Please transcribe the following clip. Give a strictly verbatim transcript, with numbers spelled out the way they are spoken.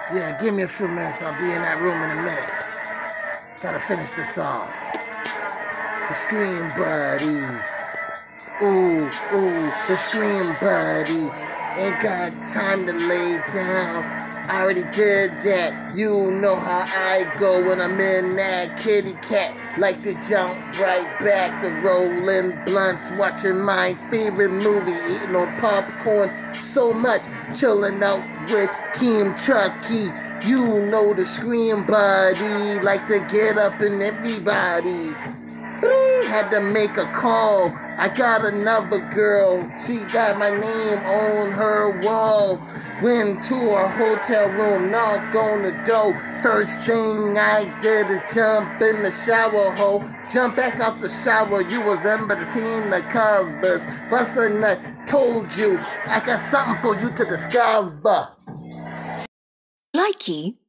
Yeah, give me a few minutes. I'll be in that room in a minute. Gotta finish this off. The Scream Buddy. Ooh, ooh, the Scream Buddy. Ain't got time to lay down. I already did that. You know how I go when I'm in that kitty cat. Like to jump right back to rolling blunts, watching my favorite movie, eating on popcorn so much, chilling out with Rakeem Chucky. You know the Scream Buddy, like to get up in everybody. Had to make a call. I got another girl. She got my name on her wall. Went to her hotel room, knocked on the door. First thing I did is jump in the shower hole. Jump back out the shower. You was under the team the covers. Bust a nut. Told you I got something for you to discover. Likey.